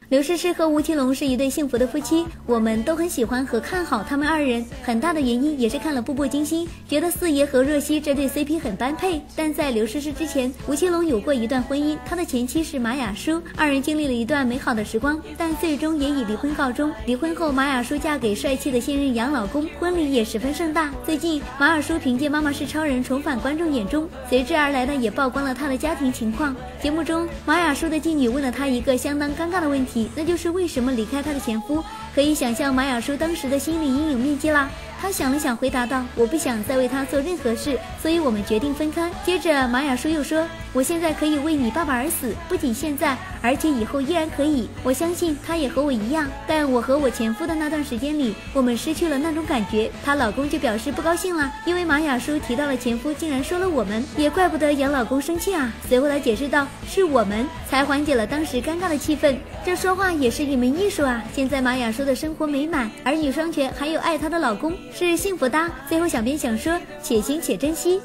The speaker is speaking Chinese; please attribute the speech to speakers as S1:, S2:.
S1: 刘诗诗和吴奇隆是一对幸福的夫妻，我们都很喜欢和看好他们二人。很大的原因也是看了《步步惊心》，觉得四爷和若曦这对 CP 很般配。但在刘诗诗之前，吴奇隆有过一段婚姻，他的前妻是马雅舒，二人经历了一段美好的时光，但最终也以离婚告终。离婚后，马雅舒嫁给帅气的现任杨老公，婚礼也十分盛大。最近，马雅舒凭借《妈妈是超人》重返观众眼中，随之而来的也曝光了她的家庭情况。节目中，马雅舒的继女问了她一个相当尴尬的问题，那就是为什么离开她的前夫。可以想象马雅舒当时的心理阴影面积啦。她想了想回答道，我不想再为他做任何事，所以我们决定分开。接着马雅舒又说，我现在可以为你爸爸而死，不仅现在，而且以后依然可以。我相信她也和我一样，但我和我前夫的那段时间里，我们失去了那种感觉。她老公就表示不高兴了，因为马雅舒提到了前夫竟然说了我们，也怪不得杨老公生气啊。随后他解释道，是我们才缓解了当时尴尬的气氛。这说话也是一门艺术啊。现在马雅舒的生活美满，儿女双全，还有爱她的老公，是幸福的。最后小编想说，且行且珍惜。